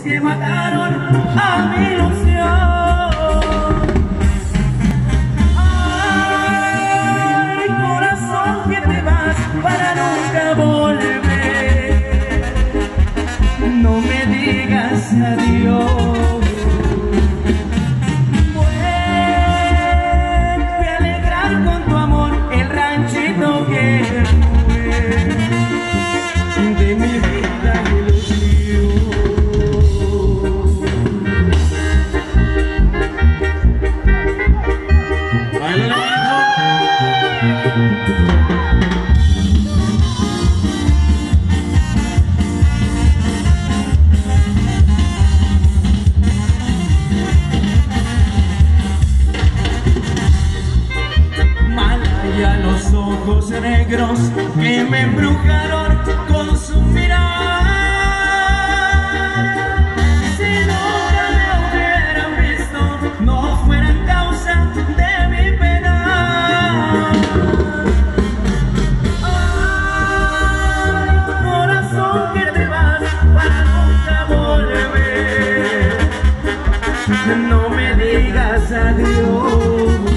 que mataron a mi ilusión. Ay, corazón, que te vas para nunca volver. No me digas adiós. Vuelve a alegrar con tu amor el ranchito que fue de mi vida ilusión. Malaya, los ojos negros que me embrujaron con su mirada. Si nunca me hubieran visto, no fueran causa de mi pena. Ay, corazón, que te vas para nunca volver. No me digas adiós.